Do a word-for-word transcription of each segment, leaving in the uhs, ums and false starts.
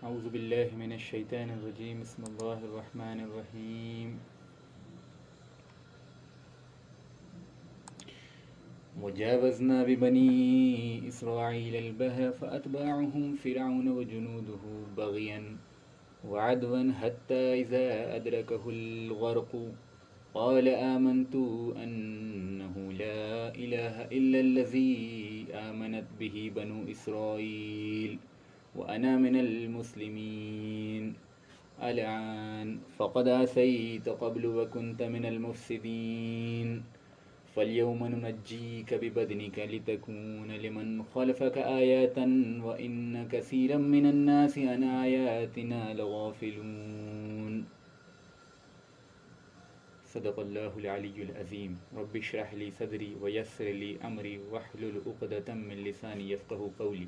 اعوذ باللہ من الشیطان الرجیم بسم اللہ الرحمن الرحیم وجاوزنا ببنی اسرائیل البحر فأتبعهم فرعون وجنوده بغیا وعدوا حتى إذا أدركه الغرق قال آمنت أنه لا إله إلا الذي آمنت به بنو إسرائيل وأنا من المسلمين الآن فقد عصيت قبل وكنت من المفسدين فاليوم ننجيك ببدنك لتكون لمن خلفك آية وإن كثيرا من الناس عن آياتنا لغافلون صدق اللہ العلی العظیم رب اشرح لی صدری ویسر لی امری واحلل عقدۃ من لسانی یفقہوا قولی۔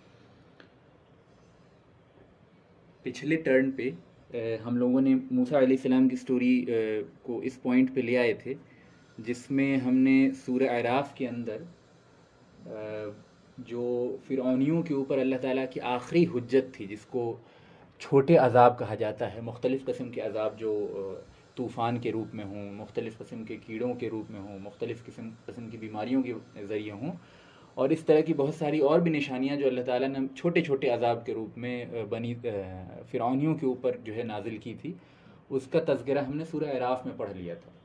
پچھلے ٹرن پہ ہم لوگوں نے موسیٰ علیہ السلام کی سٹوری کو اس پوائنٹ پہ لے آئے تھے جس میں ہم نے سورہ اعراف کے اندر جو فرعونیوں کے اوپر اللہ تعالیٰ کی آخری حجت تھی، جس کو چھوٹے عذاب کہا جاتا ہے، مختلف قسم کے عذاب جو طوفان کے روپ میں ہوں، مختلف قسم کے کیڑوں کے روپ میں ہوں، مختلف قسم قسم کی بیماریوں کے ذریعے ہوں، اور اس طرح کی بہت ساری اور بھی نشانیاں جو اللہ تعالیٰ نے چھوٹے چھوٹے عذاب کے روپ میں بنی فرعونیوں کے اوپر جو ہے نازل کی تھی، اس کا تذکرہ ہم نے سورہ اعراف میں پڑھ لیا تھا۔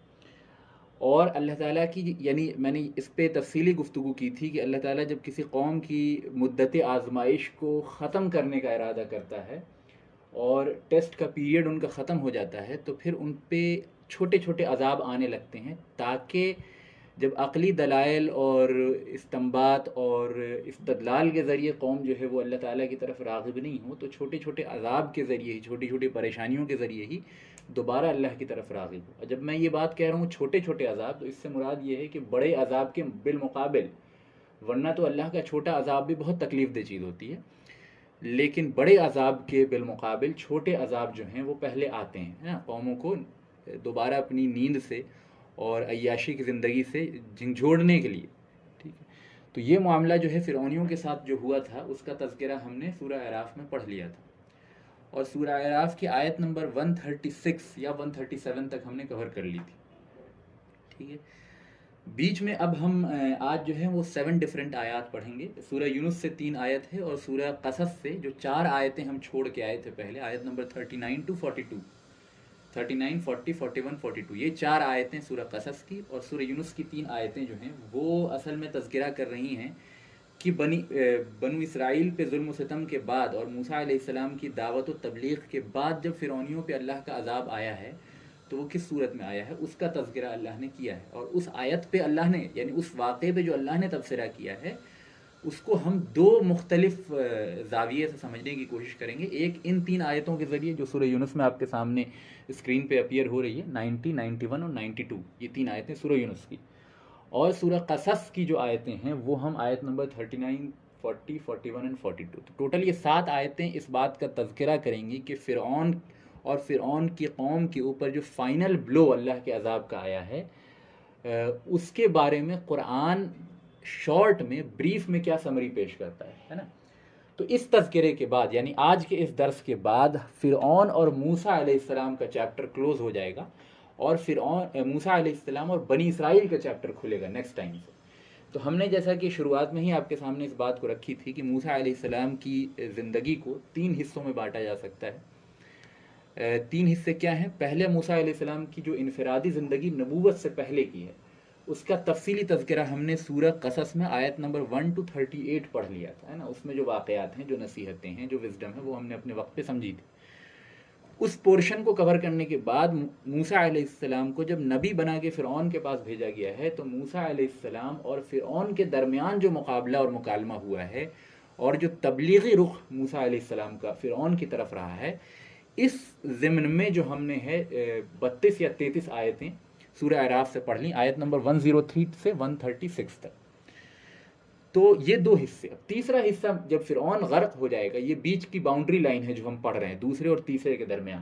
اور اللہ تعالیٰ کی یعنی میں نے اس پہ تفصیلی گفتگو کی تھی کہ اللہ تعالیٰ جب کسی قوم کی مدت آزمائش کو ختم کرنے کا ارادہ کرتا ہے اور ٹیسٹ کا پیریڈ ان کا ختم ہو جاتا ہے تو پھر ان پہ چھوٹے چھوٹے عذاب آنے لگتے ہیں، تاکہ جب عقلی دلائل اور استنباط اور استدلال کے ذریعے قوم جو ہے وہ اللہ تعالیٰ کی طرف راغب نہیں ہو، تو چھوٹے چھوٹے عذاب کے ذریعے ہی، چھوٹی چھوٹی پریشانیوں کے ذریعے ہی دوبارہ اللہ کی طرف راغب ہو۔ اور جب میں یہ بات کہہ رہا ہوں چھوٹے چھوٹے عذاب، تو اس سے مراد یہ ہے کہ بڑے عذاب کے بالمقابل، ورنہ تو اللہ کا چھوٹا عذاب بھی بہت تکلیف دہ چیز ہوتی ہے، لیکن بڑے عذاب کے بالمقابل چھوٹے عذاب جو ہیں وہ پہلے آتے ہیں نا، قوموں کو دوبارہ اپنی نیند سے اور عیاشی کی زندگی سے جھنجھوڑنے کے لیے، ٹھیک ہے۔ تو یہ معاملہ جو ہے فرعونیوں کے ساتھ جو ہوا تھا اس کا تذکرہ ہم نے سورہ اعراف میں پڑھ لیا تھا، اور سورہ اعراف کی آیت نمبر ایک سو چھتیس یا ایک سو سینتیس تک ہم نے کور کر لی تھی، ٹھیک ہے۔ بیچ میں اب ہم آج جو ہے وہ سیون ڈفرینٹ آیات پڑھیں گے۔ سورہ یونس سے تین آیت ہے، اور سورہ قصص سے جو چار آیتیں ہم چھوڑ کے آئے تھے پہلے، آیت نمبر thirty nine two forty two, thirty nine forty forty one forty two, یہ چار آیتیں سورہ قصص کی، اور سورہ یونس کی تین آیتیں جو ہیں وہ اصل میں تذکرہ کر رہی ہیں کہ بنی بنو اسرائیل پہ ظلم و ستم کے بعد اور موسیٰ علیہ السلام کی دعوت و تبلیغ کے بعد جب فرعونیوں پہ اللہ کا عذاب آیا ہے تو وہ کس صورت میں آیا ہے، اس کا تذکرہ اللہ نے کیا ہے۔ اور اس آیت پہ اللہ نے، یعنی اس واقعے پہ جو اللہ نے تبصرہ کیا ہے، اس کو ہم دو مختلف زاویے سے سمجھنے کی کوشش کریں گے۔ ایک ان تین آیتوں کے ذریعے جو سورہ یونس میں آپ کے سامنے اسکرین پہ اپیئر ہو رہی ہے، نائنٹی، نائنٹی ون اور نائنٹی ٹو، یہ تین آیتیں سورہ یونس کی، اور سورہ قصص کی جو آیتیں ہیں وہ ہم آیت نمبر thirty nine, forty, forty one and forty two, تو ٹوٹل یہ سات آیتیں اس بات کا تذکرہ کریں گی کہ فرعون اور فرعون کی قوم کے اوپر جو فائنل بلو اللہ کے عذاب کا آیا ہے، اس کے بارے میں قرآن شارٹ میں، بریف میں کیا سمری پیش کرتا ہے ہے نا۔ تو اس تذکرے کے بعد، یعنی آج کے اس درس کے بعد، فرعون اور موسیٰ علیہ السلام کا چیپٹر کلوز ہو جائے گا، اور فرعون موسیٰ علیہ السلام اور بنی اسرائیل کا چیپٹر کھلے گا نیکسٹ ٹائم سے۔ تو ہم نے جیسا کہ شروعات میں ہی آپ کے سامنے اس بات کو رکھی تھی کہ موسیٰ علیہ السلام کی زندگی کو تین حصوں میں بانٹا جا سکتا ہے۔ تین حصے کیا ہیں؟ پہلے موسیٰ علیہ السلام کی جو انفرادی زندگی نبوت سے پہلے کی ہے، اس کا تفصیلی تذکرہ ہم نے سورہ قصص میں آیت نمبر ون ٹو تھرٹی ایٹ پڑھ لیا تھا، ہے نا۔ اس میں جو واقعات ہیں، جو نصیحتیں ہیں، جو وزڈم ہے، وہ ہم نے اپنے وقت پہ سمجھی تھی۔ اس پورشن کو کور کرنے کے بعد موسیٰ علیہ السلام کو جب نبی بنا کے فرعون کے پاس بھیجا گیا ہے، تو موسیٰ علیہ السلام اور فرعون کے درمیان جو مقابلہ اور مکالمہ ہوا ہے، اور جو تبلیغی رخ موسیٰ علیہ السلام کا فرعون کی طرف رہا ہے، اس ضمن میں جو ہم نے ہے بتیس یا تینتیس آیتیں سورہ اعراف سے پڑھ لیں، آیت نمبر ایک سو تھری سے ایک سو چھتیس تک۔ تو یہ دو حصے۔ اب تیسرا حصہ جب فرعون غرق ہو جائے گا، یہ بیچ کی باؤنڈری لائن ہے جو ہم پڑھ رہے ہیں دوسرے اور تیسرے کے درمیان،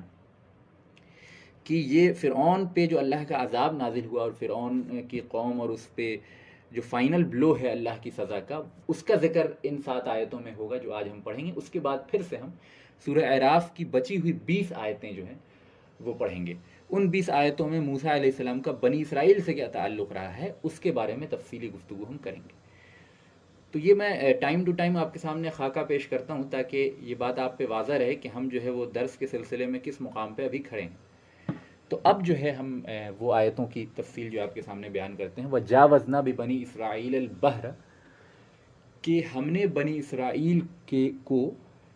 کہ یہ فرعون پہ جو اللہ کا عذاب نازل ہوا اور فرعون کی قوم اور اس پہ جو فائنل بلو ہے اللہ کی سزا کا، اس کا ذکر ان سات آیتوں میں ہوگا جو آج ہم پڑھیں گے. اس کے بعد پھر سے ہم سورہ اعراف کی بچی ہوئی بیس آیتیں جو ہیں وہ پڑھیں گے. ان بیس آیتوں میں موسیٰ علیہ السلام کا بنی اسرائیل سے کیا تعلق رہا ہے اس کے بارے میں تفصیلی گفتگو ہم کریں گے. تو یہ میں ٹائم ٹو ٹائم آپ کے سامنے خاکہ پیش کرتا ہوں تاکہ یہ بات آپ پہ واضح رہے کہ ہم جو ہے وہ درس کے سلسلے میں کس مقام پہ ابھی کھڑے ہیں. تو اب جو ہے ہم وہ آیتوں کی تفصیل جو آپ کے سامنے بیان کرتے ہیں. وَجَاوَزْنَا بِبَنِي إِسْرَائِيلَ الْبَحْرَ، کہ ہم نے بنی اسرائیل کے کو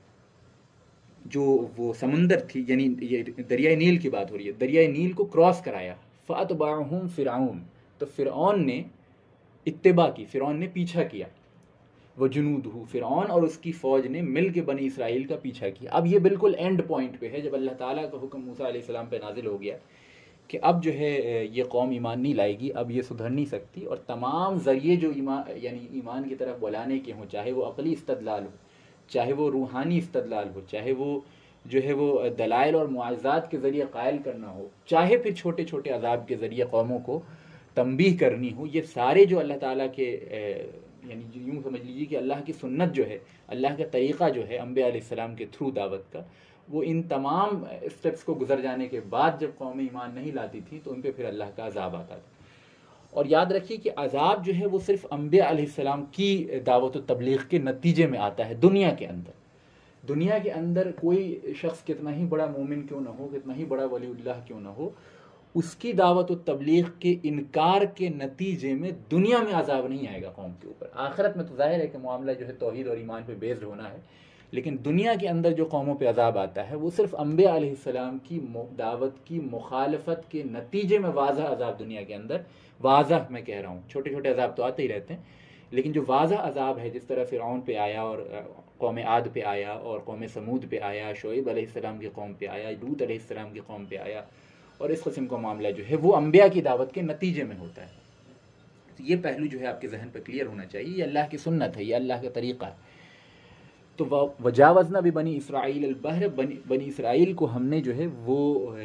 جو وہ سمندر تھی، یعنی یہ دریائے نیل کی بات ہو رہی ہے، دریائے نیل کو کراس کرایا. فَأَتْبَعَهُمْ فِرْعَوْنُ، تو فرعون نے اتباع کی، فرعون نے پیچھا کیا. وَجُنُودُهُ، فرعون اور اس کی فوج نے مل کے بنی اسرائیل کا پیچھا کیا. اب یہ بالکل اینڈ پوائنٹ پہ ہے جب اللہ تعالیٰ کا حکم موسیٰ علیہ السلام پہ نازل ہو گیا کہ اب جو ہے یہ قوم ایمان نہیں لائے گی، اب یہ سدھر نہیں سکتی، اور تمام ذریعے جو ایمان یعنی ایمان کی طرف بلانے کے ہوں، چاہے وہ عقلی استدلال ہو، چاہے وہ روحانی استدلال ہو، چاہے وہ جو ہے وہ دلائل اور معجزات کے ذریعے قائل کرنا ہو، چاہے پھر چھوٹے چھوٹے عذاب کے ذریعے قوموں کو تنبیہ کرنی ہو، یہ سارے جو اللہ تعالیٰ کے یعنی یوں سمجھ لیجیے کہ اللہ کی سنت جو ہے، اللہ کا طریقہ جو ہے انبیاء علیہ السلام کے تھرو دعوت کا، وہ ان تمام اسٹیپس کو گزر جانے کے بعد جب قوم ایمان نہیں لاتی تھی تو ان پہ پھر اللہ کا عذاب آتا تھا. اور یاد رکھیے کہ عذاب جو ہے وہ صرف انبیاء علیہ السلام کی دعوت و تبلیغ کے نتیجے میں آتا ہے. دنیا کے اندر دنیا کے اندر کوئی شخص کتنا ہی بڑا مومن کیوں نہ ہو، کتنا ہی بڑا ولی اللہ کیوں نہ ہو، اس کی دعوت و تبلیغ کے انکار کے نتیجے میں دنیا میں عذاب نہیں آئے گا قوم کے اوپر. آخرت میں تو ظاہر ہے کہ معاملہ جو ہے توحید اور ایمان پہ بیسڈ ہونا ہے، لیکن دنیا کے اندر جو قوموں پہ عذاب آتا ہے وہ صرف انبیاء علیہ السلام کی دعوت کی مخالفت کے نتیجے میں واضح عذاب دنیا کے اندر، واضح میں کہہ رہا ہوں، چھوٹے چھوٹے عذاب تو آتے ہی رہتے ہیں، لیکن جو واضح عذاب ہے جس طرح فرعون پہ آیا اور قوم عاد پہ آیا اور قوم سمود پہ آیا، شعیب علیہ السلام کی قوم پہ آیا، لوط علیہ السلام کی قوم پہ آیا، اور اس قسم کا معاملہ جو ہے وہ انبیاء کی دعوت کے نتیجے میں ہوتا ہے. یہ پہلو جو ہے آپ کے ذہن پہ کلیئر ہونا چاہیے. یہ اللہ کی سنت ہے، یہ اللہ کا طریقہ ہے. تو وجاوزنا ببنی اسرائیل البحر، بنی اسرائیل کو ہم نے جو ہے وہ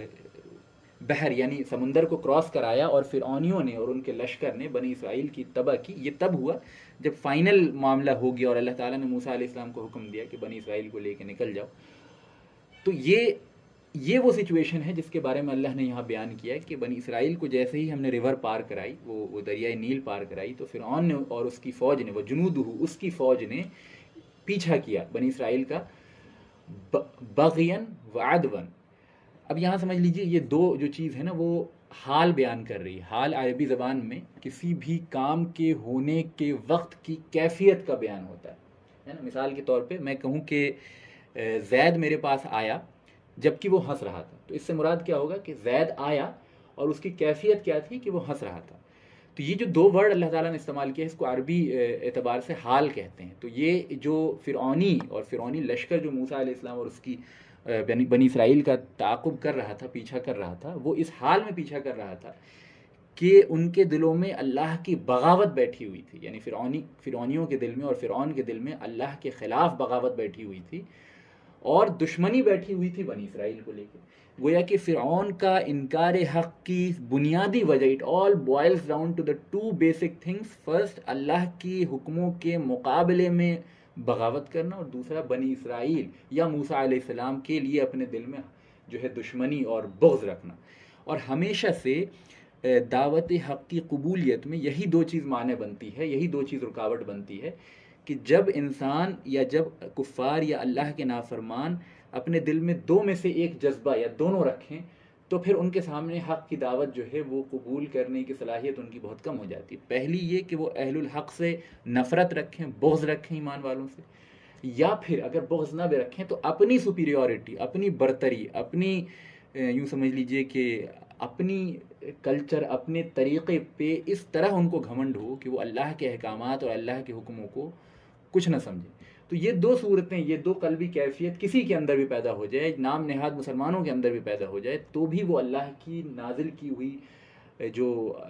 بحر یعنی سمندر کو کراس کرایا، اور فرعونیوں نے اور ان کے لشکر نے بنی اسرائیل کی تباہ کی. یہ تب ہوا جب فائنل معاملہ ہو گیا اور اللہ تعالیٰ نے موسیٰ علیہ السلام کو حکم دیا کہ بنی اسرائیل کو لے کے نکل جاؤ. تو یہ یہ وہ سچویشن ہے جس کے بارے میں اللہ نے یہاں بیان کیا ہے کہ بنی اسرائیل کو جیسے ہی ہم نے ریور پار کرائی، وہ وہ دریائے نیل پار کرائی، تو فرعون نے اور اس کی فوج نے، وہ جنودہ اس کی فوج نے پیچھا کیا بنی اسرائیل کا بغین و عدون. اب یہاں سمجھ لیجئے یہ دو جو چیز ہے نا وہ حال بیان کر رہی ہے. حال عربی زبان میں کسی بھی کام کے ہونے کے وقت کی کیفیت کا بیان ہوتا ہے نا. مثال کے طور پہ میں کہوں کہ زید میرے پاس آیا جبکہ وہ ہنس رہا تھا، تو اس سے مراد کیا ہوگا کہ زید آیا اور اس کی کیفیت کیا تھی کہ وہ ہنس رہا تھا. تو یہ جو دو ورڈ اللہ تعالیٰ نے استعمال کیا ہے اس کو عربی اعتبار سے حال کہتے ہیں. تو یہ جو فرعونی اور فرعونی لشکر جو موسیٰ علیہ السلام اور اس کی بنی اسرائیل کا تعاقب کر رہا تھا، پیچھا کر رہا تھا، وہ اس حال میں پیچھا کر رہا تھا کہ ان کے دلوں میں اللہ کی بغاوت بیٹھی ہوئی تھی. یعنی فرعونی فرعونیوں کے دل میں اور فرعون کے دل میں اللہ کے خلاف بغاوت بیٹھی ہوئی تھی اور دشمنی بیٹھی ہوئی تھی بنی اسرائیل کو لے کے. گویا کہ فرعون کا انکار حق کی بنیادی وجہ it all boils down to the two basic things. First اللہ کی حکموں کے مقابلے میں بغاوت کرنا، اور دوسرا بنی اسرائیل یا موسیٰ علیہ السلام کے لیے اپنے دل میں جو ہے دشمنی اور بغض رکھنا. اور ہمیشہ سے دعوت حق کی قبولیت میں یہی دو چیز مانع بنتی ہے، یہی دو چیز رکاوٹ بنتی ہے کہ جب انسان یا جب کفار یا اللہ کے نافرمان اپنے دل میں دو میں سے ایک جذبہ یا دونوں رکھیں تو پھر ان کے سامنے حق کی دعوت جو ہے وہ قبول کرنے کی صلاحیت ان کی بہت کم ہو جاتی ہے. پہلی یہ کہ وہ اہل الحق سے نفرت رکھیں، بغض رکھیں ایمان والوں سے، یا پھر اگر بغض نہ بھی رکھیں تو اپنی سپیریورٹی، اپنی برتری، اپنی یوں سمجھ لیجئے کہ اپنی کلچر، اپنے طریقے پہ اس طرح ان کو گھمنڈ ہو کہ وہ اللہ کے احکامات اور اللہ کے حکموں کو کچھ نہ سمجھیں. تو یہ دو صورتیں، یہ دو قلبی کیفیت کسی کے اندر بھی پیدا ہو جائے، نام نہاد مسلمانوں کے اندر بھی پیدا ہو جائے، تو بھی وہ اللہ کی نازل کی ہوئی جو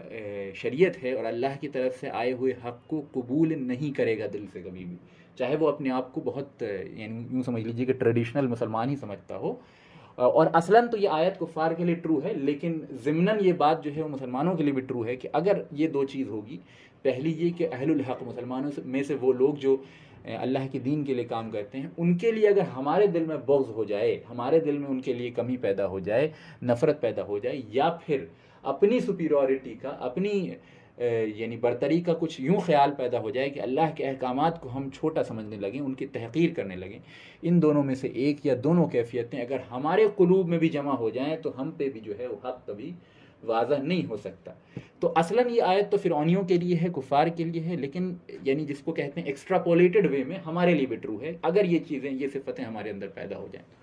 شریعت ہے اور اللہ کی طرف سے آئے ہوئے حق کو قبول نہیں کرے گا دل سے کبھی بھی، چاہے وہ اپنے آپ کو بہت یعنی یوں سمجھ لیجیے کہ ٹریڈیشنل مسلمان ہی سمجھتا ہو. اور اصلاً تو یہ آیت کفار کے لیے ٹرو ہے، لیکن ضمناً یہ بات جو ہے وہ مسلمانوں کے لیے بھی ٹرو ہے کہ اگر یہ دو چیز ہوگی پہلی یہ کہ اہل الحق مسلمانوں میں سے وہ لوگ جو اللہ کے دین کے لیے کام کرتے ہیں، ان کے لیے اگر ہمارے دل میں بغض ہو جائے، ہمارے دل میں ان کے لیے کمی پیدا ہو جائے، نفرت پیدا ہو جائے، یا پھر اپنی سپیریورٹی کا، اپنی یعنی برتری کا کچھ یوں خیال پیدا ہو جائے کہ اللہ کے احکامات کو ہم چھوٹا سمجھنے لگیں، ان کی تحقیر کرنے لگیں، ان دونوں میں سے ایک یا دونوں کیفیتیں اگر ہمارے قلوب میں بھی جمع ہو جائیں تو ہم پہ بھی جو ہے وہ حق کبھی واضح نہیں ہو سکتا۔ تو اصلاً یہ آیت تو فرعونیوں کے لیے ہے، کفار کے لیے ہے، لیکن یعنی جس کو کہتے ہیں ایکسٹراپولیٹڈ وے میں ہمارے لیے بھی ٹرو ہے اگر یہ چیزیں، یہ صفتیں ہمارے اندر پیدا ہو جائیں۔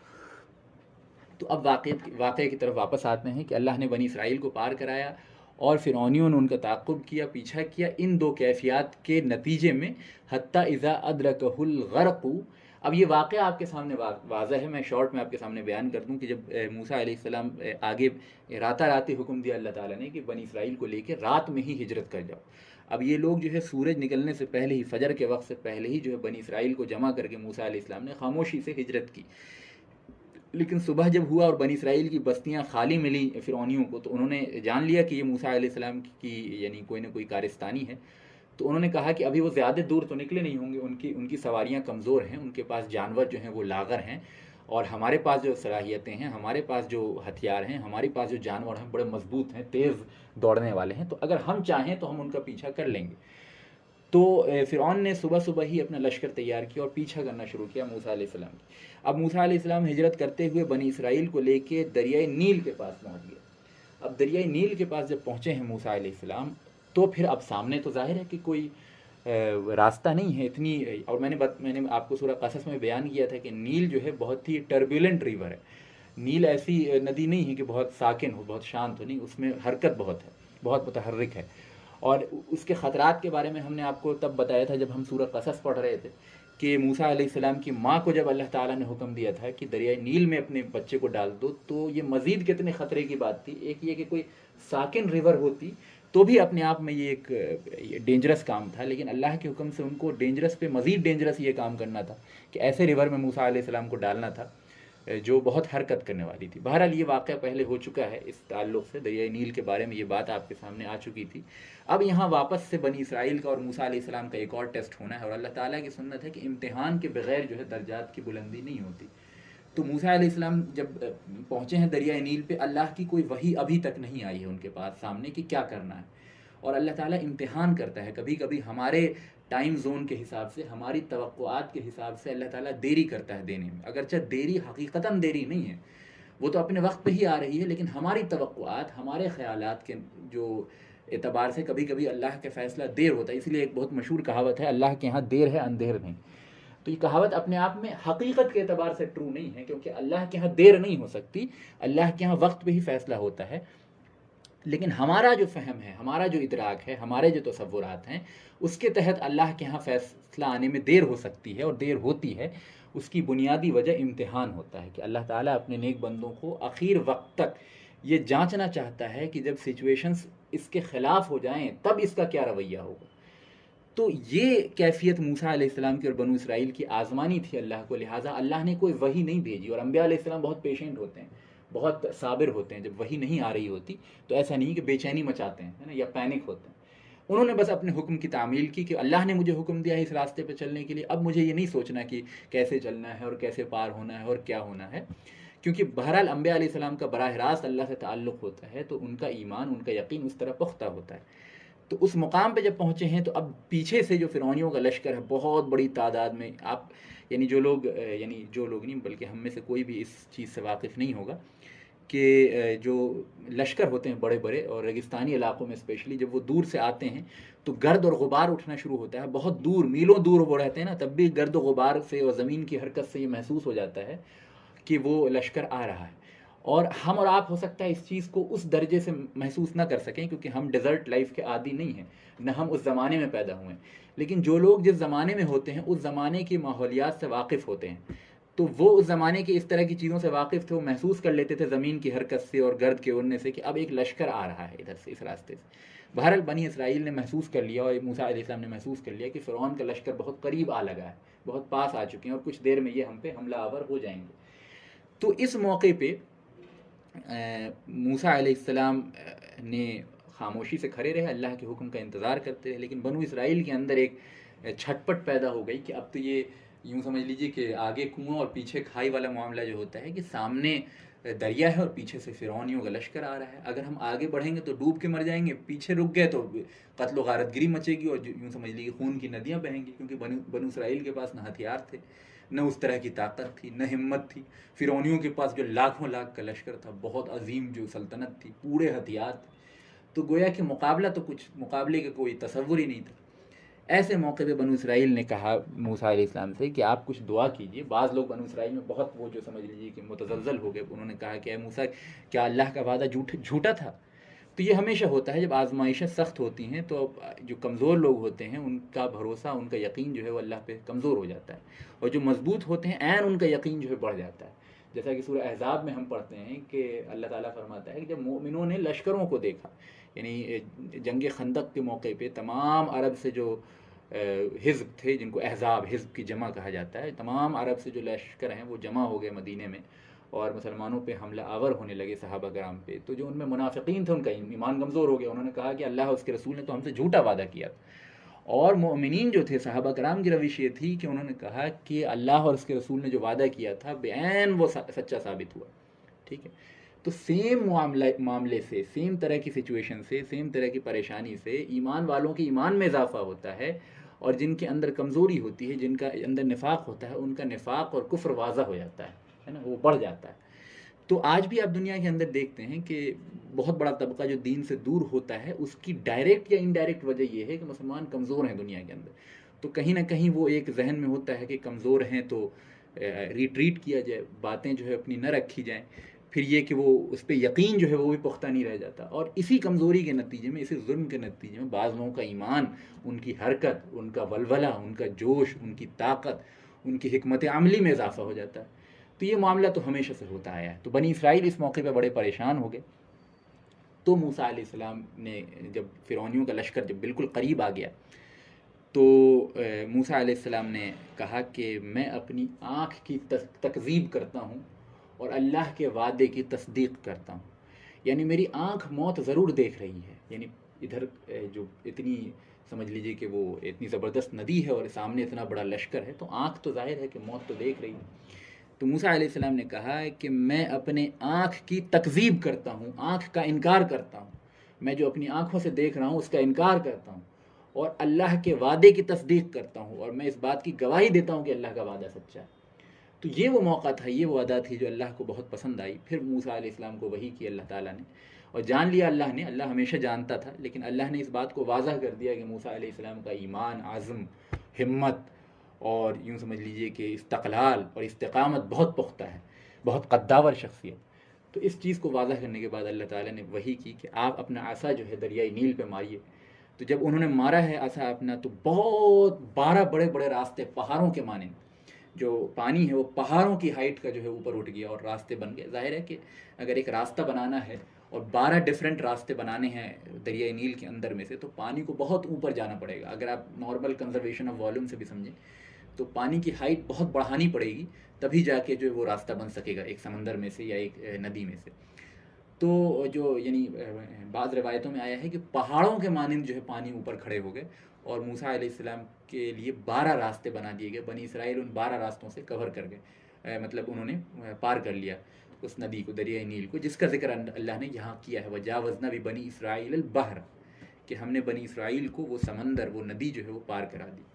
تو اب واقع واقعے کی طرف واپس آتے ہیں کہ اللہ نے بنی اسرائیل کو پار کرایا اور فرعونیوں نے ان کا تعاقب کیا، پیچھا کیا، ان دو کیفیات کے نتیجے میں حتیٰ اذا ادرکہ الغرق۔ اب یہ واقعہ آپ کے سامنے واضح ہے، میں شارٹ میں آپ کے سامنے بیان کر دوں کہ جب موسیٰ علیہ السلام آگے راتا راتی حکم دیا اللہ تعالیٰ نے کہ بنی اسرائیل کو لے کے رات میں ہی ہجرت کر جاؤ۔ اب یہ لوگ جو ہے سورج نکلنے سے پہلے ہی، فجر کے وقت سے پہلے ہی جو ہے بنی اسرائیل کو جمع کر کے موسیٰ علیہ السلام نے خاموشی سے ہجرت کی، لیکن صبح جب ہوا اور بنی اسرائیل کی بستیاں خالی ملی فرعونیوں کو تو انہوں نے جان لیا کہ یہ موسیٰ علیہ السلام کی یعنی کوئی نہ کوئی کارستانی ہے، تو انہوں نے کہا کہ ابھی وہ زیادہ دور تو نکلے نہیں ہوں گے، ان کی ان کی سواریاں کمزور ہیں، ان کے پاس جانور جو ہیں وہ لاغر ہیں، اور ہمارے پاس جو صلاحیتیں ہیں، ہمارے پاس جو ہتھیار ہیں، ہمارے پاس جو جانور ہیں بڑے مضبوط ہیں، تیز دوڑنے والے ہیں، تو اگر ہم چاہیں تو ہم ان کا پیچھا کر لیں گے۔ تو فرعون نے صبح صبح ہی اپنا لشکر تیار کیا اور پیچھا کرنا شروع کیا موسیٰ علیہ السلام کی۔ اب موسیٰ علیہ السلام ہجرت کرتے ہوئے بنی اسرائیل کو لے کے دریائے نیل کے پاس پہنچ گئے۔ اب دریائے نیل کے پاس جب پہنچے ہیں موسیٰ علیہ السلام تو پھر اب سامنے تو ظاہر ہے کہ کوئی راستہ نہیں ہے اتنی، اور میں نے بات میں نے آپ کو سورہ قصص میں بیان کیا تھا کہ نیل جو ہے بہت ہی ٹربیولنٹ ریور ہے۔ نیل ایسی ندی نہیں ہے کہ بہت ساکن ہو، بہت شانت ہو، نہیں، اس میں حرکت بہت ہے، بہت متحرک ہے، اور اس کے خطرات کے بارے میں ہم نے آپ کو تب بتایا تھا جب ہم سورہ قصص پڑھ رہے تھے کہ موسیٰ علیہ السلام کی ماں کو جب اللہ تعالیٰ نے حکم دیا تھا کہ دریائے نیل میں اپنے بچے کو ڈال دو تو یہ مزید کتنے خطرے کی بات تھی۔ ایک یہ کہ کوئی ساکن ریور ہوتی تو بھی اپنے آپ میں یہ ایک ڈینجرس کام تھا، لیکن اللہ کے حکم سے ان کو ڈینجرس پہ مزید ڈینجرس یہ کام کرنا تھا کہ ایسے ریور میں موسیٰ علیہ السلام کو ڈالنا تھا جو بہت حرکت کرنے والی تھی۔ بہرحال یہ واقعہ پہلے ہو چکا ہے، اس تعلق سے دریائے نیل کے بارے میں یہ بات آپ کے سامنے آ چکی تھی۔ اب یہاں واپس سے بنی اسرائیل کا اور موسیٰ علیہ السلام کا ایک اور ٹیسٹ ہونا ہے، اور اللہ تعالیٰ کی سنت ہے کہ امتحان کے بغیر جو ہے درجات کی بلندی نہیں ہوتی۔ تو موسیٰ علیہ السلام جب پہنچے ہیں دریائے نیل پہ، اللہ کی کوئی وحی ابھی تک نہیں آئی ہے ان کے پاس سامنے کہ کیا کرنا ہے، اور اللہ تعالیٰ امتحان کرتا ہے۔ کبھی کبھی ہمارے ٹائم زون کے حساب سے، ہماری توقعات کے حساب سے اللہ تعالیٰ دیری کرتا ہے دینے میں، اگرچہ دیری حقیقتاً دیری نہیں ہے، وہ تو اپنے وقت پہ ہی آ رہی ہے، لیکن ہماری توقعات، ہمارے خیالات کے جو اعتبار سے کبھی کبھی اللہ کا فیصلہ دیر ہوتا ہے۔ اس لیے ایک بہت مشہور کہاوت ہے، اللہ کے ہاں دیر ہے اندھیر نہیں۔ تو یہ کہاوت اپنے آپ میں حقیقت کے اعتبار سے ٹرو نہیں ہے، کیونکہ اللہ کے ہاں دیر نہیں ہو سکتی، اللہ کے ہاں وقت پہ ہی فیصلہ ہوتا ہے، لیکن ہمارا جو فہم ہے، ہمارا جو ادراک ہے، ہمارے جو تصورات ہیں، اس کے تحت اللہ کے ہاں فیصلہ آنے میں دیر ہو سکتی ہے، اور دیر ہوتی ہے اس کی بنیادی وجہ امتحان ہوتا ہے کہ اللہ تعالیٰ اپنے نیک بندوں کو آخر وقت تک یہ جانچنا چاہتا ہے کہ جب سچویشنز اس کے خلاف ہو جائیں تب اس کا کیا رویہ ہوگا۔ تو یہ کیفیت موسیٰ علیہ السلام کی اور بنو اسرائیل کی آزمانی تھی اللہ کو، لہٰذا اللہ نے کوئی وحی نہیں بھیجی، اور انبیاء علیہ السلام بہت پیشنٹ ہوتے ہیں، بہت صابر ہوتے ہیں۔ جب وحی نہیں آ رہی ہوتی تو ایسا نہیں کہ بے چینی مچاتے ہیں، ہے نا، یا پینک ہوتے ہیں۔ انہوں نے بس اپنے حکم کی تعمیل کی کہ اللہ نے مجھے حکم دیا ہے اس راستے پہ چلنے کے لیے، اب مجھے یہ نہیں سوچنا کہ کیسے چلنا ہے اور کیسے پار ہونا ہے اور کیا ہونا ہے، کیونکہ بہرحال انبیاء علیہ السلام کا براہ راست اللہ سے تعلق ہوتا ہے، تو ان کا ایمان، ان کا یقین اس طرح پختہ ہوتا ہے۔ تو اس مقام پہ جب پہنچے ہیں تو اب پیچھے سے جو فرعونیوں کا لشکر ہے بہت بڑی تعداد میں، آپ یعنی جو لوگ یعنی جو لوگ نہیں بلکہ ہم میں سے کوئی بھی اس چیز سے واقف نہیں ہوگا کہ جو لشکر ہوتے ہیں بڑے بڑے، اور ریگستانی علاقوں میں اسپیشلی جب وہ دور سے آتے ہیں تو گرد اور غبار اٹھنا شروع ہوتا ہے، بہت دور میلوں دور وہ رہتے ہیں نا، تب بھی گرد و غبار سے اور زمین کی حرکت سے یہ محسوس ہو جاتا ہے کہ وہ لشکر آ رہا ہے۔ اور ہم اور آپ ہو سکتا ہے اس چیز کو اس درجے سے محسوس نہ کر سکیں، کیونکہ ہم ڈیزرٹ لائف کے عادی نہیں ہیں، نہ ہم اس زمانے میں پیدا ہوئے ہیں، لیکن جو لوگ جس زمانے میں ہوتے ہیں اس زمانے کی ماحولیات سے واقف ہوتے ہیں، تو وہ اس زمانے کی اس طرح کی چیزوں سے واقف تھے، وہ محسوس کر لیتے تھے زمین کی حرکت سے اور گرد کے اڑنے سے کہ اب ایک لشکر آ رہا ہے ادھر سے، اس راستے سے۔ بہرحال بنی اسرائیل نے محسوس کر لیا، اور موسیٰ علیہ السلام نے محسوس کر لیا کہ فرعون کا لشکر بہت قریب آ لگا ہے، بہت پاس آ چکے ہیں، اور کچھ دیر میں یہ ہم پہ حملہ آور ہو جائیں گے۔ تو اس موقع پہ موسیٰ علیہ السلام نے خاموشی سے کھڑے رہے، اللہ کے حکم کا انتظار کرتے رہے. لیکن بنو اسرائیل کے اندر ایک چھٹپٹ پیدا ہو گئی کہ اب تو یہ یوں سمجھ لیجیے کہ آگے کنواں اور پیچھے کھائی والا معاملہ جو ہوتا ہے کہ سامنے دریا ہے اور پیچھے سے فرعونیوں کا لشکر آ رہا ہے. اگر ہم آگے بڑھیں گے تو ڈوب کے مر جائیں گے، پیچھے رک گئے تو قتل و غارت گری مچے گی اور یوں سمجھ لیجیے خون کی ندیاں بہیں گی. کیونکہ بنو بنو اسرائیل کے پاس نہ ہتھیار تھے، نہ اس طرح کی طاقت تھی، نہ ہمت تھی. فرعونیوں کے پاس جو لاکھوں لاکھ کا لشکر تھا، بہت عظیم جو سلطنت تھی، پورے ہتھیار تھے. تو گویا کہ مقابلہ تو کچھ مقابلے کا کوئی تصور ہی نہیں تھا. ایسے موقع پہ بنو اسرائیل نے کہا موسیٰ علیہ السلام سے کہ آپ کچھ دعا کیجئے. بعض لوگ بنو اسرائیل میں بہت وہ جو سمجھ لیجیے کہ متزلزل ہو گئے. انہوں نے کہا کہ اے موسیٰ کیا اللہ کا وعدہ جھوٹ جھوٹا تھا؟ تو یہ ہمیشہ ہوتا ہے جب آزمائشیں سخت ہوتی ہیں تو جو کمزور لوگ ہوتے ہیں ان کا بھروسہ، ان کا یقین جو ہے وہ اللہ پہ کمزور ہو جاتا ہے، اور جو مضبوط ہوتے ہیں عین ان کا یقین جو ہے بڑھ جاتا ہے. جیسا کہ سورہ احزاب میں ہم پڑھتے ہیں کہ اللہ تعالیٰ فرماتا ہے کہ جب مومنوں نے لشکروں کو دیکھا، یعنی جنگ خندق کے موقع پہ تمام عرب سے جو حزب تھے، جن کو احزاب حزب کی جمع کہا جاتا ہے، تمام عرب سے جو لشکر ہیں وہ جمع ہو گئے مدینے میں اور مسلمانوں پہ حملہ آور ہونے لگے صحابہ کرام پہ. تو جو ان میں منافقین تھے ان کا ایمان کمزور ہو گیا. انہوں نے کہا کہ اللہ اور اس کے رسول نے تو ہم سے جھوٹا وعدہ کیا تھا. اور مؤمنین جو تھے صحابہ کرام کی روش یہ تھی کہ انہوں نے کہا کہ اللہ اور اس کے رسول نے جو وعدہ کیا تھا بعین وہ سچا ثابت ہوا. ٹھیک ہے، تو سیم معاملہ معاملے سے، سیم طرح کی سچویشن سے، سیم طرح کی پریشانی سے ایمان والوں کے ایمان میں اضافہ ہوتا ہے، اور جن کے اندر کمزوری ہوتی ہے، جن کا اندر نفاق ہوتا ہے، ان کا نفاق اور کفر واضح ہو جاتا ہے ہے نا، وہ بڑھ جاتا ہے. تو آج بھی آپ دنیا کے اندر دیکھتے ہیں کہ بہت بڑا طبقہ جو دین سے دور ہوتا ہے، اس کی ڈائریکٹ یا انڈائریکٹ وجہ یہ ہے کہ مسلمان کمزور ہیں دنیا کے اندر. تو کہیں نہ کہیں وہ ایک ذہن میں ہوتا ہے کہ کمزور ہیں تو ریٹریٹ کیا جائے، باتیں جو ہے اپنی نہ رکھی جائیں. پھر یہ کہ وہ اس پہ یقین جو ہے وہ بھی پختہ نہیں رہ جاتا، اور اسی کمزوری کے نتیجے میں، اسی ظلم کے نتیجے میں بعض لوگوں کا ایمان، ان کی حرکت، ان کا ولولہ، ان کا جوش، ان کی طاقت، ان کی حکمت عملی میں اضافہ ہو جاتا ہے. تو یہ معاملہ تو ہمیشہ سے ہوتا آیا ہے. تو بنی اسرائیل اس موقع پہ بڑے پریشان ہو گئے. تو موسیٰ علیہ السلام نے جب فرعونیوں کا لشکر جب بالکل قریب آ گیا تو موسیٰ علیہ السلام نے کہا کہ میں اپنی آنکھ کی تکذیب کرتا ہوں اور اللہ کے وعدے کی تصدیق کرتا ہوں. یعنی میری آنکھ موت ضرور دیکھ رہی ہے. یعنی ادھر جو اتنی سمجھ لیجئے کہ وہ اتنی زبردست ندی ہے اور سامنے اتنا بڑا لشکر ہے، تو آنکھ تو ظاہر ہے کہ موت تو دیکھ رہی ہے. تو موسیٰ علیہ السلام نے کہا کہ میں اپنے آنکھ کی تکذیب کرتا ہوں، آنکھ کا انکار کرتا ہوں. میں جو اپنی آنکھوں سے دیکھ رہا ہوں اس کا انکار کرتا ہوں، اور اللہ کے وعدے کی تصدیق کرتا ہوں، اور میں اس بات کی گواہی دیتا ہوں کہ اللہ کا وعدہ سچا ہے. تو یہ وہ موقع تھا، یہ وہ ادا تھی جو اللہ کو بہت پسند آئی. پھر موسیٰ علیہ السلام کو وحی کی اللہ تعالیٰ نے، اور جان لیا اللہ نے. اللہ ہمیشہ جانتا تھا، لیکن اللہ نے اس بات کو واضح کر دیا کہ موسیٰ علیہ السلام کا ایمان، عزم، ہمت اور یوں سمجھ لیجئے کہ استقلال اور استقامت بہت پختہ ہے، بہت قداور شخصیت. تو اس چیز کو واضح کرنے کے بعد اللہ تعالیٰ نے وحی کی کہ آپ اپنا عصا جو ہے دریائے نیل پہ ماریے. تو جب انہوں نے مارا ہے عصا اپنا، تو بہت بارہ بڑے بڑے راستے پہاڑوں کے مانند، جو پانی ہے وہ پہاڑوں کی ہائٹ کا جو ہے اوپر اٹھ گیا اور راستے بن گئے. ظاہر ہے کہ اگر ایک راستہ بنانا ہے اور بارہ ڈیفرنٹ راستے بنانے ہیں دریائے نیل کے اندر میں سے، تو پانی کو بہت اوپر جانا پڑے گا. اگر آپ نارمل کنزرویشن آف والیوم سے بھی سمجھیں تو پانی کی ہائٹ بہت بڑھانی پڑے گی، تبھی جا کے جو وہ راستہ بن سکے گا ایک سمندر میں سے یا ایک ندی میں سے. تو جو یعنی بعض روایتوں میں آیا ہے کہ پہاڑوں کے مانند جو ہے پانی اوپر کھڑے ہو گئے، اور موسیٰ علیہ السلام کے لیے بارہ راستے بنا دیے گئے. بنی اسرائیل ان بارہ راستوں سے کور کر گئے، مطلب انہوں نے پار کر لیا اس ندی کو، دریائے نیل کو، جس کا ذکر اللہ نے یہاں کیا ہے. وَجَاوَزْنَا بِبَنِي إِسْرَائِيلَ الْبَحْرَ، کہ ہم نے بنی اسرائیل کو وہ سمندر، وہ ندی جو ہے وہ پار کرا دی.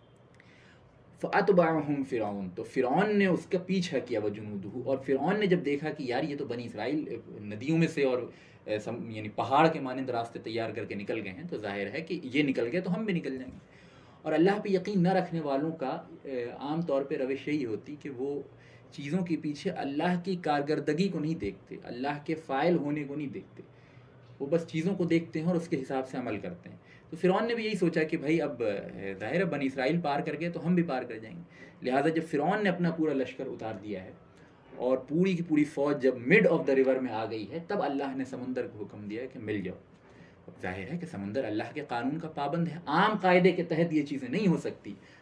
فَأَتْبَعَهُمْ فِرْعَوْنُ، تو فرعون نے اس کا پیچھا کیا، وَجُنُودُهُ، اور فرعون نے جب دیکھا کہ یار یہ تو بنی اسرائیل ندیوں میں سے اور یعنی پہاڑ کے مانند راستے تیار کر کے نکل گئے ہیں، تو ظاہر ہے کہ یہ نکل گئے تو ہم بھی نکل جائیں گے. اور اللہ پہ یقین نہ رکھنے والوں کا عام طور پہ روش یہی ہوتی کہ وہ چیزوں کے پیچھے اللہ کی کارکردگی کو نہیں دیکھتے، اللہ کے فاعل ہونے کو نہیں دیکھتے، وہ بس چیزوں کو دیکھتے ہیں اور اس کے حساب سے عمل کرتے ہیں. تو فرعون نے بھی یہی سوچا کہ بھائی اب ظاہر ہے بنی اسرائیل پار کر گئے تو ہم بھی پار کر جائیں گے. لہٰذا جب فرعون نے اپنا پورا لشکر اتار دیا ہے اور پوری کی پوری فوج جب مڈ آف دا ریور میں آ گئی ہے، تب اللہ نے سمندر کو حکم دیا کہ مل جاؤ. ظاہر ہے کہ سمندر اللہ کے قانون کا پابند ہے، عام قاعدے کے تحت یہ چیزیں نہیں ہو سکتی.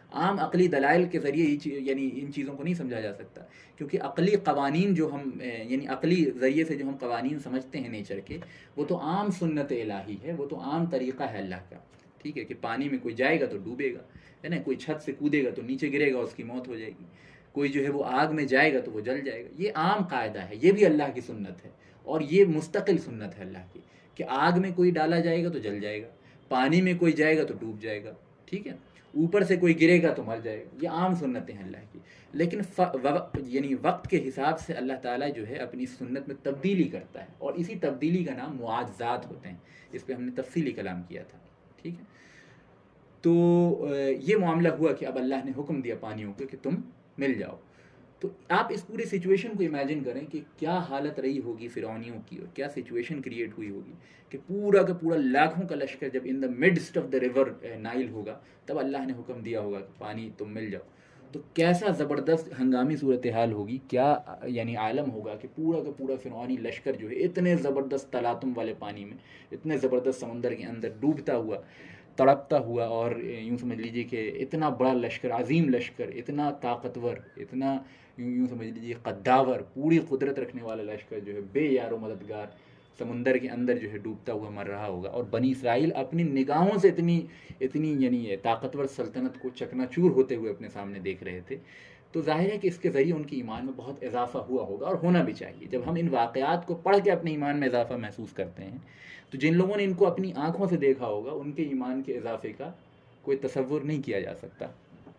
عام عقلی دلائل کے ذریعے یعنی ان چیزوں کو نہیں سمجھا جا سکتا، کیونکہ عقلی قوانین جو ہم یعنی عقلی ذریعے سے جو ہم قوانین سمجھتے ہیں نیچر کے، وہ تو عام سنت الہی ہے، وہ تو عام طریقہ ہے اللہ کا، ٹھیک ہے، کہ پانی میں کوئی جائے گا تو ڈوبے گا، ہے نا، کوئی چھت سے کودے گا تو نیچے گرے گا، اس کی موت ہو جائے گی، کوئی جو ہے وہ آگ میں جائے گا تو وہ جل جائے گا، یہ عام قاعدہ ہے، یہ بھی اللہ کی سنت ہے، اور یہ مستقل سنت ہے اللہ کی، کہ آگ میں کوئی ڈالا جائے گا تو جل جائے گا، پانی میں کوئی جائے گا تو ڈوب جائے گا، ٹھیک ہے، اوپر سے کوئی گرے گا تو مر جائے گا، یہ عام سنتیں ہیں اللہ کی، لیکن ف... یعنی وقت کے حساب سے اللہ تعالیٰ جو ہے اپنی سنت میں تبدیلی کرتا ہے، اور اسی تبدیلی کا نام معجزات ہوتے ہیں، اس پہ ہم نے تفصیلی کلام کیا تھا، ٹھیک ہے۔ تو یہ معاملہ ہوا کہ اب اللہ نے حکم دیا پانیوں کو کہ تم مل جاؤ، تو آپ اس پورے سچویشن کو امیجن کریں کہ کیا حالت رہی ہوگی فرعونیوں کی، اور کیا سچویشن کریٹ ہوئی ہوگی کہ پورا کا پورا لاکھوں کا لشکر جب in the midst of the river Nile ہوگا، تب اللہ نے حکم دیا ہوگا کہ پانی تم مل جاؤ، تو کیسا زبردست ہنگامی صورتحال ہوگی، کیا یعنی عالم ہوگا کہ پورا کا پورا فرعونی لشکر جو ہے اتنے زبردست تلاطم والے پانی میں، اتنے زبردست سمندر کے اندر ڈوبتا ہوا، تڑپتا ہوا، اور یوں سمجھ لیجئے کہ اتنا بڑا لشکر، عظیم لشکر، اتنا طاقتور، اتنا یوں یوں سمجھ لیجیے قداور، پوری قدرت رکھنے والا لشکر جو ہے بے یار و مددگار سمندر کے اندر جو ہے ڈوبتا ہوا مر رہا ہوگا، اور بنی اسرائیل اپنی نگاہوں سے اتنی اتنی یعنی طاقتور سلطنت کو چکنا چور ہوتے ہوئے اپنے سامنے دیکھ رہے تھے، تو ظاہر ہے کہ اس کے ذریعے ان کی ایمان میں بہت اضافہ ہوا ہوگا، اور ہونا بھی چاہیے۔ جب ہم ان واقعات کو پڑھ کے اپنے ایمان میں اضافہ محسوس کرتے ہیں، تو جن لوگوں نے ان کو اپنی آنکھوں سے دیکھا ہوگا، ان کے ایمان کے اضافے کا کوئی تصور نہیں کیا جا سکتا۔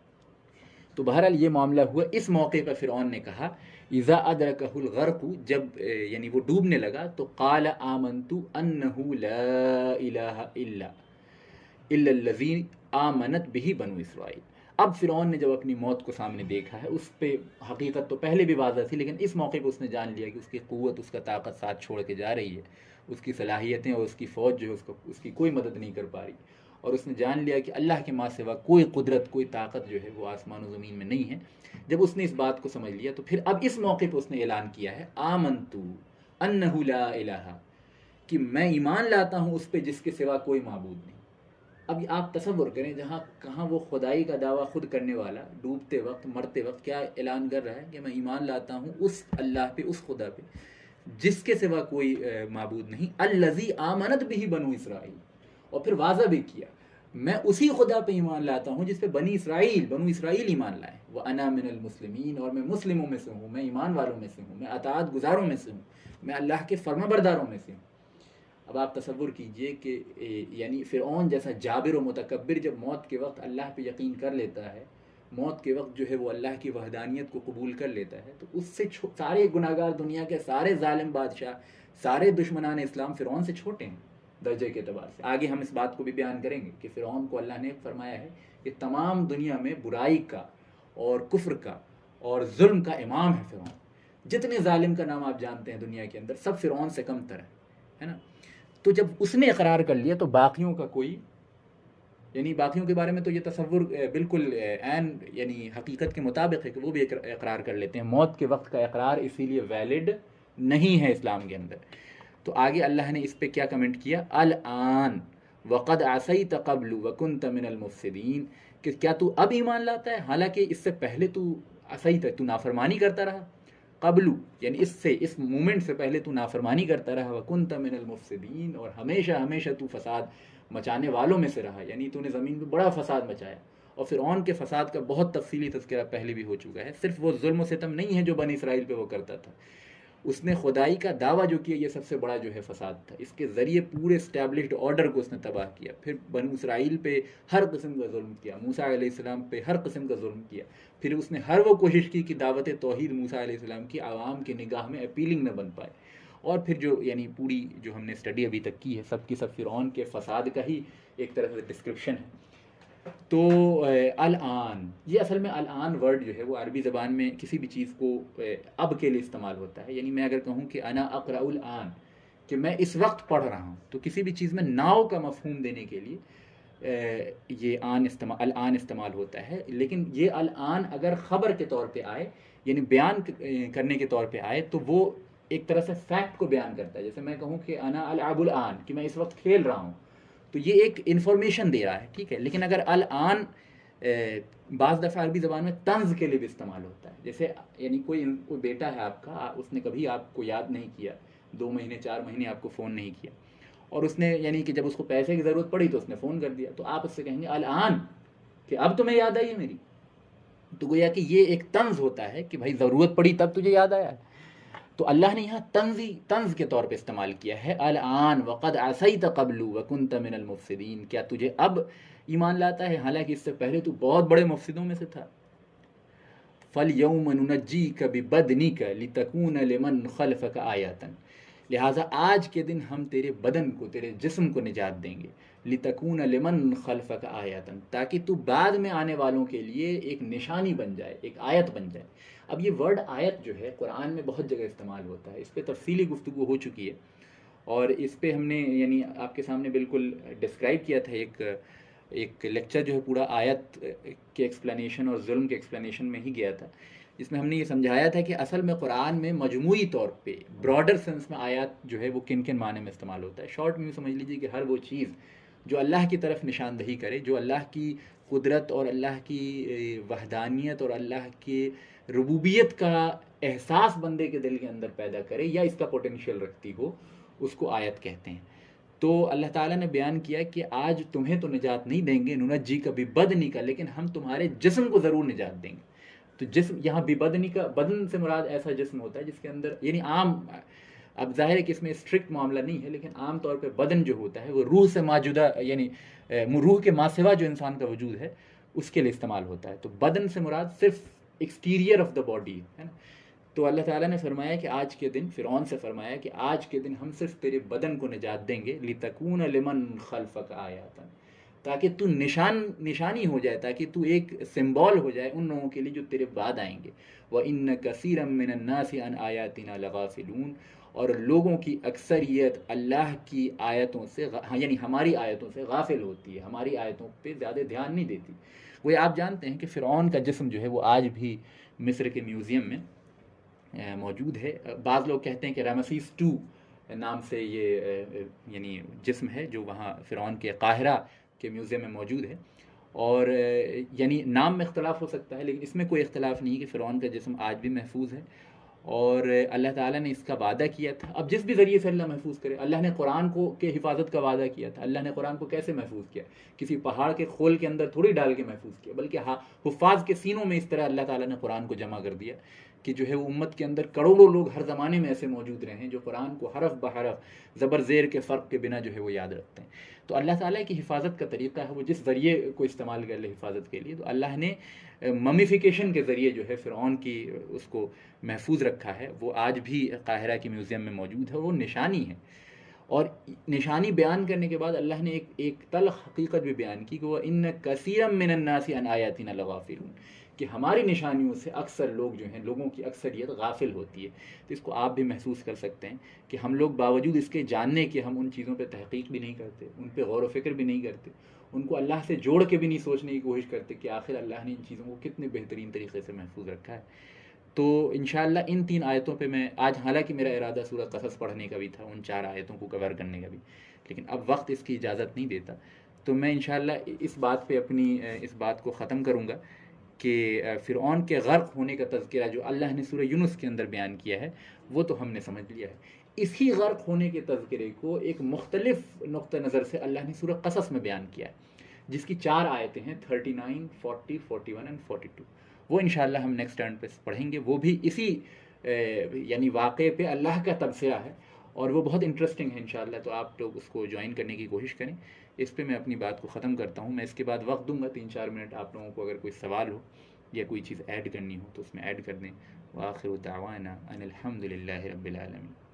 تو بہرحال یہ معاملہ ہوا۔ اس موقع پر فرعون نے کہا اذا ادرکہ الغرق، جب یعنی وہ ڈوبنے لگا، تو قال آمنت انہ لا الہ الا الا الذی آمنت بہ بنو اسرائیل۔ اب فرعون نے جب اپنی موت کو سامنے دیکھا ہے، اس پہ حقیقت تو پہلے بھی واضح تھی، لیکن اس موقع پہ اس نے جان لیا کہ اس کی قوت، اس کا طاقت ساتھ چھوڑ کے جا رہی ہے، اس کی صلاحیتیں اور اس کی فوج جو ہے اس کو اس کی کوئی مدد نہیں کر پا رہی، اور اس نے جان لیا کہ اللہ کے ماں سوا کوئی قدرت، کوئی طاقت جو ہے وہ آسمان و زمین میں نہیں ہے۔ جب اس نے اس بات کو سمجھ لیا، تو پھر اب اس موقع پہ اس نے اعلان کیا ہے آمنتو انہ لا الہ، کہ میں ایمان لاتا ہوں اس پہ جس کے سوا کوئی معبود نہیں۔ اب آپ تصور کریں، جہاں کہاں وہ خدائی کا دعویٰ خود کرنے والا ڈوبتے وقت، مرتے وقت کیا اعلان کر رہا ہے کہ میں ایمان لاتا ہوں اس اللہ پہ، اس خدا پہ جس کے سوا کوئی معبود نہیں، الذی آمنت بہ بنو اسرائیل، اور پھر واضح بھی کیا میں اسی خدا پہ ایمان لاتا ہوں جس پہ بنی اسرائیل بنو اسرائیل ایمان لائے، وَأَنَا مِنَ الْمُسْلِمِينَ، اور میں مسلموں میں سے ہوں، میں ایمان والوں میں سے ہوں، میں اطاعت گزاروں میں سے ہوں، میں اللہ کے فرما برداروں میں سے ہوں۔ اب آپ تصور کیجئے کہ یعنی فرعون جیسا جابر و متکبر جب موت کے وقت اللہ پہ یقین کر لیتا ہے، موت کے وقت جو ہے وہ اللہ کی وحدانیت کو قبول کر لیتا ہے، تو اس سے سارے گناہگار دنیا کے سارے ظالم بادشاہ، سارے دشمنان اسلام فرعون سے چھوٹے ہیں درجے کے اعتبار سے۔ آگے ہم اس بات کو بھی بیان کریں گے کہ فرعون کو اللہ نے فرمایا ہے کہ تمام دنیا میں برائی کا اور کفر کا اور ظلم کا امام ہے فرعون، جتنے ظالم کا نام آپ جانتے ہیں دنیا کے اندر سب فرعون سے کم تر ہے نا۔ تو جب اس نے اقرار کر لیا تو باقیوں کا کوئی یعنی باقیوں کے بارے میں تو یہ تصور بالکل عین یعنی حقیقت کے مطابق ہے کہ وہ بھی اقرار کر لیتے ہیں۔ موت کے وقت کا اقرار اسی لیے ویلڈ نہیں ہے اسلام کے اندر۔ تو آگے اللہ نے اس پہ کیا کمنٹ کیا، الآن وقد عصیت قبل وکنت من المفسدین، کہ کیا تو اب ایمان لاتا ہے حالانکہ اس سے پہلے تو عصیت، تو نافرمانی کرتا رہا، قبل یعنی اس سے اس مومنٹ سے پہلے تو نافرمانی کرتا رہا، وکنت من المفسدین، اور ہمیشہ ہمیشہ تو فساد مچانے والوں میں سے رہا، یعنی تو نے زمین پہ بڑا فساد مچایا۔ اور فرعون کے فساد کا بہت تفصیلی تذکرہ پہلے بھی ہو چکا ہے، صرف وہ ظلم و ستم نہیں ہے جو بنی اسرائیل پہ وہ کرتا تھا، اس نے خدائی کا دعویٰ جو کیا یہ سب سے بڑا جو ہے فساد تھا، اس کے ذریعے پورے اسٹیبلشڈ آرڈر کو اس نے تباہ کیا، پھر بنو اسرائیل پہ ہر قسم کا ظلم کیا، موسیٰ علیہ السلام پہ ہر قسم کا ظلم کیا، پھر اس نے ہر وہ کوشش کی کہ دعوت توحید موسیٰ علیہ السلام کی عوام کی نگاہ میں اپیلنگ نہ بن پائے، اور پھر جو یعنی پوری جو ہم نے اسٹڈی ابھی تک کی ہے سب کی سب فرعون کے فساد کا ہی ایک طرح سے ڈسکرپشن ہے۔ تو الآن، یہ اصل میں الآن ورڈ جو ہے وہ عربی زبان میں کسی بھی چیز کو اب کے لیے استعمال ہوتا ہے، یعنی میں اگر کہوں کہ انا اقرأ الآن، کہ میں اس وقت پڑھ رہا ہوں، تو کسی بھی چیز میں ناؤ کا مفہوم دینے کے لیے یہ آن استعمال الآن استعمال ہوتا ہے، لیکن یہ الآن اگر خبر کے طور پہ آئے یعنی بیان کرنے کے طور پہ آئے تو وہ ایک طرح سے فیکٹ کو بیان کرتا ہے۔ جیسے میں کہوں کہ انا العب الآن، کہ میں اس وقت کھیل رہا ہوں، تو یہ ایک انفارمیشن دے رہا ہے، ٹھیک ہے۔ لیکن اگر الآن بعض دفعہ عربی زبان میں طنز کے لیے بھی استعمال ہوتا ہے. جیسے یعنی کوئی کوئی بیٹا ہے آپ کا، اس نے کبھی آپ کو یاد نہیں کیا، دو مہینے چار مہینے آپ کو فون نہیں کیا، اور اس نے یعنی کہ جب اس کو پیسے کی ضرورت پڑی تو اس نے فون کر دیا، تو آپ اس سے کہیں گے الان، کہ اب تمہیں یاد آئی ہے میری. تو گویا کہ یہ ایک طنز ہوتا ہے کہ بھائی ضرورت پڑی تب تجھے یاد آیا. تو اللہ نے یہاں طنزی طنز کے طور پہ استعمال کیا ہے، الان وقد عصیت قبل وکنت من المفسدین، کیا تجھے اب ایمان لاتا ہے حالانکہ اس سے پہلے تو بہت بڑے مفسدوں میں سے تھا. فَالْيَوْمَ نُنَجِّيكَ بِبَدْنِكَ لِتَكُونَ لِمَنْ خَلْفَكَ آیَةً، لہٰذا آج کے دن ہم تیرے بدن کو، تیرے جسم کو نجات دیں گے. لِتَكُونَ لِمَنْ خَلْفَكَ آیَةً، تاکہ تو بعد میں آنے والوں کے لیے ایک نشانی بن جائے، ایک آیت بن جائے. اب یہ ورڈ آیت جو ہے قرآن میں بہت جگہ استعمال ہوتا ہے، اس پہ تفصیلی گفتگو ہو چکی ہے، اور اس پہ ہم نے یعنی آپ کے سامنے بالکل ڈسکرائب کیا تھا. ایک ایک لیکچر جو ہے پورا آیت کے ایکسپلینیشن اور ظلم کے ایکسپلینیشن میں ہی گیا تھا، جس میں ہم نے یہ سمجھایا تھا کہ اصل میں قرآن میں مجموعی طور پہ براڈر سینس میں آیات جو ہے وہ کن کن معنی میں استعمال ہوتا ہے. شارٹ میں سمجھ لیجیے کہ ہر وہ چیز جو اللہ کی طرف نشاندہی کرے، جو اللہ کی قدرت اور اللہ کی وحدانیت اور اللہ کی ربوبیت کا احساس بندے کے دل کے اندر پیدا کرے یا اس کا پوٹینشیل رکھتی ہو، اس کو آیت کہتے ہیں. تو اللہ تعالیٰ نے بیان کیا کہ آج تمہیں تو نجات نہیں دیں گے، ننجی کا بھی بدنی کا، لیکن ہم تمہارے جسم کو ضرور نجات دیں گے. تو جسم یہاں بھی بدنی کا، بدن سے مراد ایسا جسم ہوتا ہے جس کے اندر یعنی عام، اب ظاہر ہے کہ اس میں اسٹرکٹ معاملہ نہیں ہے، لیکن عام طور پہ بدن جو ہوتا ہے وہ روح سے موجودہ یعنی روح کے ماں سوا جو انسان کا وجود ہے اس کے لیے استعمال ہوتا ہے. تو بدن سے مراد صرف ایکسٹیریئر آف دا باڈی ہے نا. تو اللہ تعالیٰ نے فرمایا کہ آج کے دن، فرعون سے فرمایا کہ آج کے دن ہم صرف تیرے بدن کو نجات دیں گے، لِتَكُونَ لِمَنْ خَلْفَكَ آیَةً، تاکہ تو نشان نشانی ہو جائے، تاکہ تو ایک سمبول ہو جائے ان لوگوں کے لیے جو تیرے بعد آئیں گے. وَإِنَّ كَثِيرًا مِّنَ النَّاسِ عَنْ آيَاتِنَا لَغَافِلُونَ، اور لوگوں کی اکثریت اللہ کی آیتوں سے یعنی ہماری آیتوں سے غافل ہوتی ہے، ہماری آیتوں پہ زیادہ دھیان نہیں دیتی. وہ آپ جانتے ہیں کہ فرعون کا جسم جو ہے وہ آج بھی مصر کے میوزیم میں موجود ہے. بعض لوگ کہتے ہیں کہ رامسیس ٹو نام سے یہ یعنی جسم ہے جو وہاں فرعون کے قاہرہ کے میوزیم میں موجود ہے، اور یعنی نام میں اختلاف ہو سکتا ہے لیکن اس میں کوئی اختلاف نہیں کہ فرعون کا جسم آج بھی محفوظ ہے، اور اللہ تعالیٰ نے اس کا وعدہ کیا تھا. اب جس بھی ذریعے سے اللہ محفوظ کرے، اللہ نے قرآن کو کے حفاظت کا وعدہ کیا تھا. اللہ نے قرآن کو کیسے محفوظ کیا؟ کسی پہاڑ کے کھول کے اندر تھوڑی ڈال کے محفوظ کیا، بلکہ حفاظ کے سینوں میں اس طرح اللہ تعالیٰ نے قرآن کو جمع کر دیا کہ جو ہے وہ امت کے اندر کروڑوں لوگ ہر زمانے میں ایسے موجود رہے ہیں جو قرآن کو حرف بحرف زبر زیر کے فرق کے بنا جو ہے وہ یاد رکھتے ہیں. تو اللہ تعالیٰ کی حفاظت کا طریقہ ہے وہ جس ذریعے کو استعمال کر لے حفاظت کے لیے. تو اللہ نے ممیفیکیشن کے ذریعے جو ہے فرعون کی اس کو محفوظ رکھا ہے، وہ آج بھی قاہرہ کے میوزیم میں موجود ہے، وہ نشانی ہے. اور نشانی بیان کرنے کے بعد اللہ نے ایک ایک تلخ حقیقت بھی بیان کی کہ وہ ان کثیرا من الناس عن آیاتنا لغافلون، کہ ہماری نشانیوں سے اکثر لوگ جو ہیں، لوگوں کی اکثریت غافل ہوتی ہے. تو اس کو آپ بھی محسوس کر سکتے ہیں کہ ہم لوگ باوجود اس کے جاننے کے ہم ان چیزوں پہ تحقیق بھی نہیں کرتے، ان پہ غور و فکر بھی نہیں کرتے، ان کو اللہ سے جوڑ کے بھی نہیں سوچنے کی کوشش کرتے کہ آخر اللہ نے ان چیزوں کو کتنے بہترین طریقے سے محفوظ رکھا ہے. تو انشاءاللہ ان تین آیتوں پہ میں آج، حالانکہ میرا ارادہ سورہ قصص پڑھنے کا بھی تھا، ان چار آیتوں کو کور کرنے کا بھی، لیکن اب وقت اس کی اجازت نہیں دیتا، تو میں انشاءاللہ اس بات پہ اپنی اس بات کو ختم کروں گا کہ فرعون کے غرق ہونے کا تذکرہ جو اللہ نے سورہ یونس کے اندر بیان کیا ہے وہ تو ہم نے سمجھ لیا ہے. اسی غرق ہونے کے تذکرے کو ایک مختلف نقطہ نظر سے اللہ نے سورہ قصص میں بیان کیا ہے، جس کی چار آیتیں ہیں، thirty nine, forty, forty one and forty two. وہ انشاءاللہ ہم نیکسٹ ٹرن پہ پڑھیں گے. وہ بھی اسی یعنی واقعے پہ اللہ کا تبصرہ ہے اور وہ بہت انٹرسٹنگ ہے انشاءاللہ. تو آپ لوگ اس کو جوائن کرنے کی کوشش کریں. اس پہ میں اپنی بات کو ختم کرتا ہوں. میں اس کے بعد وقت دوں گا تین چار منٹ، آپ لوگوں کو اگر کوئی سوال ہو یا کوئی چیز ایڈ کرنی ہو تو اس میں ایڈ کر دیں. وآخر دعوانا ان الحمد للہ رب العالمین.